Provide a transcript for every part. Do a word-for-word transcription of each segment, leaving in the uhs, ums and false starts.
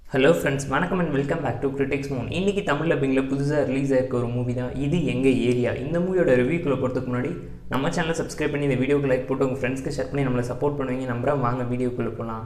Hello friends, வணக்கம் and welcome back to critics moon. இன்றைக்கி தமிழ் டப்பிங்கில் புதுசாக ரிலீஸ் ஆயிருக்க ஒரு மூவி தான் இது எங்கள் ஏரியா. இந்த மூவியோட ரிவ்யூக்குள்ளே போகிறதுக்கு முன்னாடி நம்ம சேனலை சப்ஸ்கிரைப் பண்ணி இந்த வீடியோக்கு லைக் போட்டு உங்கள் ஃப்ரெண்ட்ஸ்க்கு ஷேர் பண்ணி நம்மளை சப்போர்ட் பண்ணுவீங்க நம்புறேன். வாங்க வீடியோக்குள்ளே போகலாம்.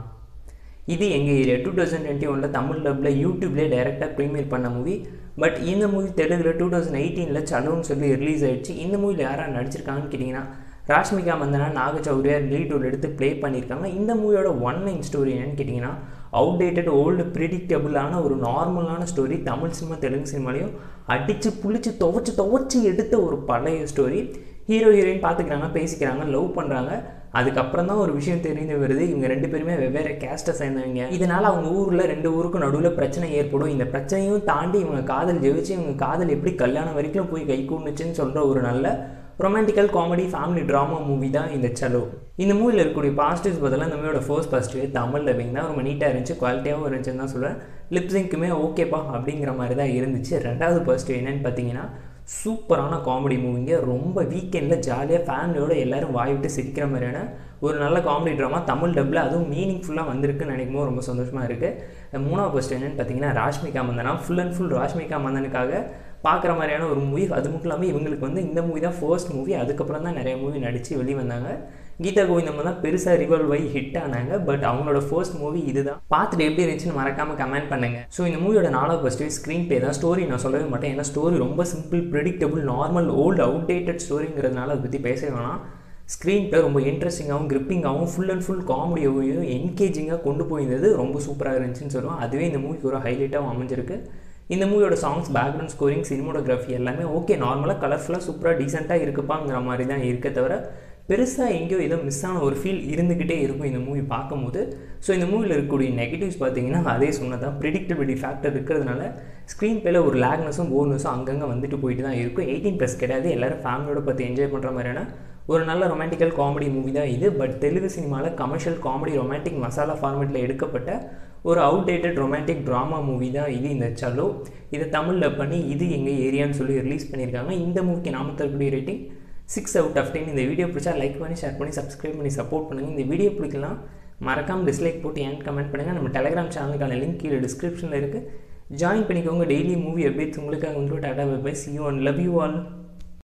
இது எங்கள் ஏரியா டூ தௌசண்ட் டுவெண்ட்டி ஒனில் தமிழ் டப்பில் யூடியூப்லேயே டைரெக்டாக ப்ரீமியர் பண்ண மூவி. பட் இந்த மூவி தெலுங்கில் டூ தௌசண்ட் எயிட்டீனில் சலோன்னு சொல்லி ரிலீஸ் ஆகிடுச்சு. இந்த மூவியில் யாராக நடிச்சிருக்காங்கன்னு கேட்டிங்கன்னா ராஷ்மிகா மந்தனா, நாக சௌரியா லீட் ரோல் எடுத்து ப்ளே பண்ணியிருக்காங்க. இந்த மூவியோட ஒன் லைன் ஸ்டோரி என்னன்னு கேட்டிங்கன்னா, அவுடேட்டட் ஓல்டு ப்ரிடிக்டபுளான ஒரு நார்மலான ஸ்டோரி. தமிழ் சினிமா தெலுங்கு சினிமாலையும் அடித்து புளிச்சு துவச்சி துவச்சி எடுத்த ஒரு பழைய ஸ்டோரி. ஹீரோ ஹீரோயின் பார்த்துக்கிறாங்க, பேசிக்கிறாங்க, லவ் பண்ணுறாங்க. அதுக்கப்புறம் தான் ஒரு விஷயம் தெரிஞ்சு வருது, இவங்க ரெண்டு பேருமே வெவ்வேறு கேஸ்ட்டை சேர்ந்தவங்க. இதனால் அவங்க ஊரில் ரெண்டு ஊருக்கும் நடுவில் பிரச்சனை ஏற்படும். இந்த பிரச்சனையும் தாண்டி இவங்க காதல் ஜெயிச்சு இவங்க காதல் எப்படி கல்யாணம் வரைக்கும் போய் கை கூண்டுச்சுன்னு சொல்கிற ஒரு நல்ல romantical comedy family drama movie தான் இந்த சலோ. இந்த மூவியில் இருக்கக்கூடிய பாசிட்டிவ்ஸ் பதிலாக இந்த மூவியோட ஃபர்ஸ்ட் பாசிட்டிவ் தமிழ் டப்பிங் தான். ரொம்ப நீட்டாக இருந்துச்சு, குவாலிட்டியாகவும் இருந்துச்சுன்னு தான் சொல்லுவேன். லிப்ஸிங்க்குமே ஓகேப்பா அப்படிங்கிற மாதிரி தான் இருந்துச்சு. ரெண்டாவது பாசிட்டிவ் என்னென்னு பார்த்தீங்கன்னா, சூப்பரான காமெடி மூவிங்க. ரொம்ப வீக்கெண்டில் ஜாலியாக ஃபேமிலியோடு எல்லோரும் வாய் விட்டு சிரிக்கிற மாதிரியான ஒரு நல்ல காமெடி ட்ராமா தமிழ் டப்பில், அதுவும் மீனிங்ஃபுல்லாக வந்திருக்குன்னு நினைக்கும் போது ரொம்ப சந்தோஷமாக இருக்குது. மூணாவது பாசிட்டிவ் என்னென்னு பார்த்தீங்கன்னா, Rashmika Mandanna full and full Rashmika மந்தனுக்காக பார்க்குற மாதிரியான ஒரு மூவி. அது மட்டும் இல்லாமல் இவங்களுக்கு வந்து இந்த மூவி தான் ஃபர்ஸ்ட் மூவி. அதுக்கப்புறம் தான் நிறைய மூவி நடித்து வெளியே வந்தாங்க. கீதா கோவிந்தம் தான் பெருசாக ரிவால்வ் ஆகி ஹிட் ஆனாங்க. பட் அவங்களோட ஃபர்ஸ்ட் மூவி இது தான். பார்த்துட்டு எப்படி இருந்துச்சுன்னு மறக்காமல் கமெண்ட் பண்ணுங்கள். ஸோ இந்த மூவியோட நாலாவது ஃபர்ஸ்ட் ஸ்க்ரீன் ப்ளே தான். ஸ்டோரி நான் சொல்லவே மாட்டேன், ஏன்னா ஸ்டோரி ரொம்ப simple, predictable, normal, old outdated ஸ்டோரிங்கிறதுனால அதை பற்றி பேச வேணாம். ஸ்க்ரீன் ப்ளே ரொம்ப இன்ட்ரெஸ்டிங்காகவும் கிரிப்பிங்காகவும் ஃபுல் அண்ட் ஃபுல் காமெடியாகவும் என்கேஜிங்காக கொண்டு போயிருந்தது. ரொம்ப சூப்பராக இருந்துச்சுன்னு சொல்லுவோம். அதுவே இந்த மூவிக்கு ஒரு ஹைலைட்டாகவும் அமைஞ்சிருக்கு. இந்த மூவியோட சாங்ஸ், பேக்ரவுண்ட் ஸ்கோரிங், சினிமோட்டோகிராஃபி எல்லாமே ஓகே, நார்மலாக கலர்ஃபுல்லாக சூப்பராக டீசெண்டாக இருக்குப்பாங்கிற மாதிரி தான் இருக்க தவிர பெருசாக எங்கேயோ ஏதோ மிஸ் ஆன ஒரு ஃபீல் இருந்துக்கிட்டே இருக்கும் இந்த மூவி பார்க்கும்போது. ஸோ இந்த மூவியில் இருக்கக்கூடிய நெகட்டிவ்ஸ் பார்த்தீங்கன்னா அதே சொன்னதான், ப்ரிடிக்டபிலிட்டி ஃபேக்டர் இருக்கிறதுனால ஸ்க்ரீன் பிளேல ஒரு லேக்னஸும் போர்னஸும் அங்கங்கே வந்துட்டு போயிட்டு தான் இருக்கும். எயிட்டீன் ப்ளஸ் கிடையாது, எல்லோரும் ஃபேமிலியோட பார்த்து என்ஜாய் பண்ணுற மாதிரியான ஒரு நல்ல ரொமான்டிக்கல் காமெடி மூவி தான் இது. பட் தெலுங்கு சினிமாவில் கமர்ஷியல் காமெடி ரொமான்டிக் மசாலா ஃபார்மேட்டில் எடுக்கப்பட்ட ஒரு அவுடேட்டட் ரொமான்டிக் ட்ராமா மூவி தான் இது இந்த சலோ. இதை தமிழில் பண்ணி இது எங்கள் ஏரியான்னு சொல்லி ரிலீஸ் பண்ணியிருக்காங்க. இந்த மூவிக்கு நாம தரக்கூடிய rating six out of ten. இந்த வீடியோ பிடிச்சா லைக் பண்ணி ஷேர் பண்ணி சப்ஸ்கிரைப் பண்ணி சப்போர்ட் பண்ணுங்கள். இந்த வீடியோ பிடிக்கலாம் மறக்காமல் டிஸ்லைக் போட்டு ஏன் கமெண்ட் பண்ணுங்கள். நம்ம டெலிகிராம் சேனலுக்கான லிங்க் கீழே டிஸ்கிரிப்ஷனில் இருக்குது, ஜாயின் பண்ணிக்கோங்க. டெய்லி மூவி அப்டேட்ஸ் உங்களுக்காக வந்து tata bye bye, see you and love you all.